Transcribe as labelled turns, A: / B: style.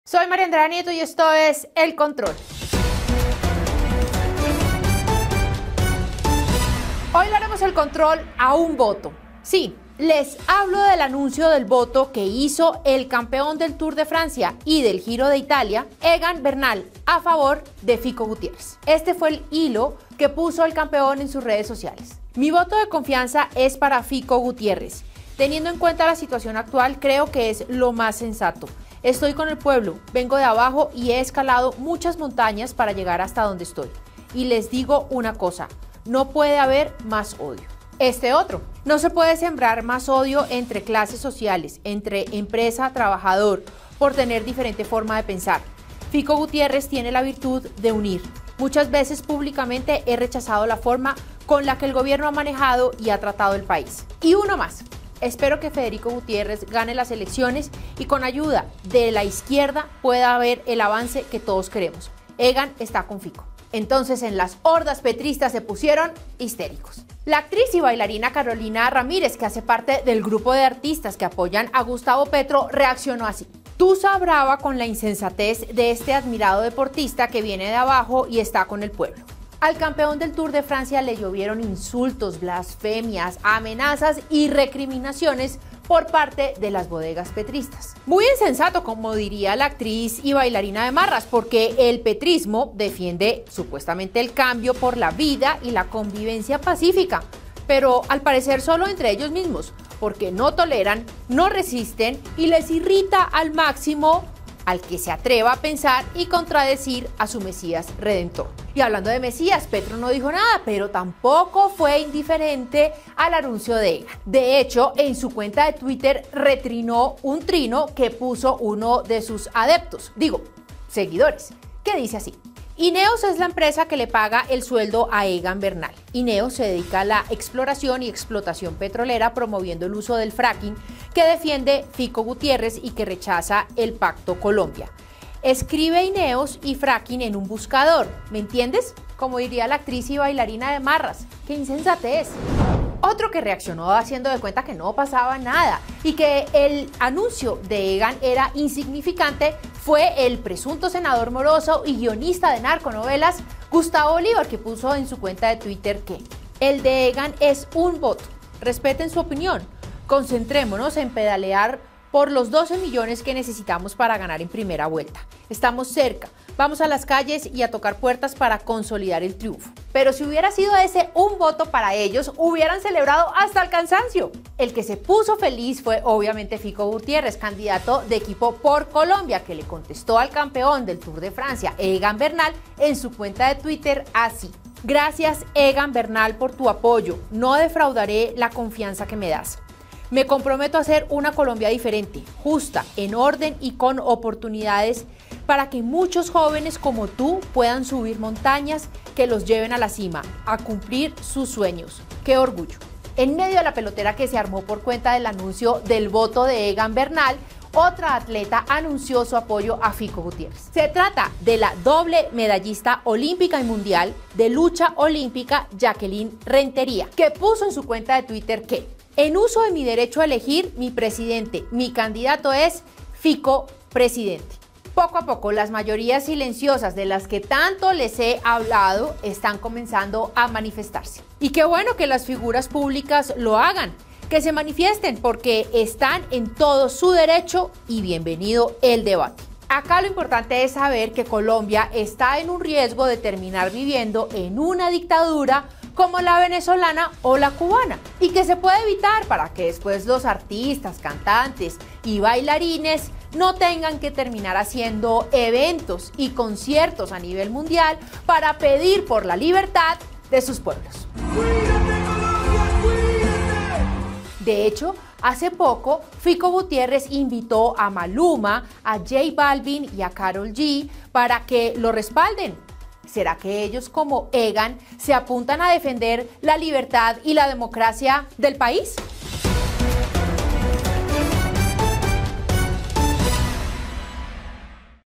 A: Soy María Andrea Nieto y esto es El Control. Hoy le haremos el control a un voto. Sí, les hablo del anuncio del voto que hizo el campeón del Tour de Francia y del Giro de Italia, Egan Bernal, a favor de Fico Gutiérrez. Este fue el hilo que puso el campeón en sus redes sociales. Mi voto de confianza es para Fico Gutiérrez. Teniendo en cuenta la situación actual, creo que es lo más sensato. Estoy con el pueblo, vengo de abajo y he escalado muchas montañas para llegar hasta donde estoy. Y les digo una cosa, no puede haber más odio. Otro, no se puede sembrar más odio entre clases sociales, entre empresa, trabajador, por tener diferente forma de pensar. Fico Gutiérrez tiene la virtud de unir. Muchas veces públicamente he rechazado la forma con la que el gobierno ha manejado y ha tratado el país. Y uno más. Espero que Federico Gutiérrez gane las elecciones y con ayuda de la izquierda pueda haber el avance que todos queremos. Egan está con Fico. Entonces en las hordas petristas se pusieron histéricos. La actriz y bailarina Carolina Ramírez, que hace parte del grupo de artistas que apoyan a Gustavo Petro, reaccionó así. Tusa brava con la insensatez de este admirado deportista que viene de abajo y está con el pueblo. Al campeón del Tour de Francia le llovieron insultos, blasfemias, amenazas y recriminaciones por parte de las bodegas petristas. Muy insensato, como diría la actriz y bailarina de Marras, porque el petrismo defiende supuestamente el cambio por la vida y la convivencia pacífica, pero al parecer solo entre ellos mismos, porque no toleran, no resisten y les irrita al máximo al que se atreva a pensar y contradecir a su Mesías Redentor. Y hablando de Mesías, Petro no dijo nada, pero tampoco fue indiferente al anuncio de Egan. De hecho, en su cuenta de Twitter retrinó un trino que puso uno de sus adeptos, seguidores, que dice así: Ineos es la empresa que le paga el sueldo a Egan Bernal. Ineos se dedica a la exploración y explotación petrolera, promoviendo el uso del fracking que defiende Fico Gutiérrez y que rechaza el Pacto Colombia. Escribe Ineos y fracking en un buscador, ¿me entiendes? Como diría la actriz y bailarina de Marras. ¡Qué insensatez! Otro que reaccionó haciendo de cuenta que no pasaba nada y que el anuncio de Egan era insignificante fue el presunto senador moroso y guionista de narconovelas Gustavo Bolívar, que puso en su cuenta de Twitter que el de Egan es un voto. Respeten su opinión. Concentrémonos en pedalear por los 12 millones que necesitamos para ganar en primera vuelta. Estamos cerca. Vamos a las calles y a tocar puertas para consolidar el triunfo. Pero si hubiera sido ese un voto para ellos, hubieran celebrado hasta el cansancio. El que se puso feliz fue obviamente Fico Gutiérrez, candidato de Equipo por Colombia, que le contestó al campeón del Tour de Francia, Egan Bernal, en su cuenta de Twitter así: Gracias, Egan Bernal, por tu apoyo. No defraudaré la confianza que me das. Me comprometo a hacer una Colombia diferente, justa, en orden y con oportunidades para que muchos jóvenes como tú puedan subir montañas que los lleven a la cima, a cumplir sus sueños. ¡Qué orgullo! En medio de la pelotera que se armó por cuenta del anuncio del voto de Egan Bernal, otra atleta anunció su apoyo a Fico Gutiérrez. Se trata de la doble medallista olímpica y mundial de lucha olímpica Jacqueline Rentería, que puso en su cuenta de Twitter que en uso de mi derecho a elegir mi presidente, mi candidato es Fico presidente. Poco a poco, las mayorías silenciosas de las que tanto les he hablado están comenzando a manifestarse. Y qué bueno que las figuras públicas lo hagan, que se manifiesten porque están en todo su derecho y bienvenido el debate. Acá lo importante es saber que Colombia está en un riesgo de terminar viviendo en una dictadura como la venezolana o la cubana, y que se puede evitar para que después los artistas, cantantes y bailarines no tengan que terminar haciendo eventos y conciertos a nivel mundial para pedir por la libertad de sus pueblos.
B: ¡Cuídate, Colombia, cuídate!
A: De hecho, hace poco Fico Gutiérrez invitó a Maluma, a J Balvin y a Karol G para que lo respalden. ¿Será que ellos, como Egan, se apuntan a defender la libertad y la democracia del país?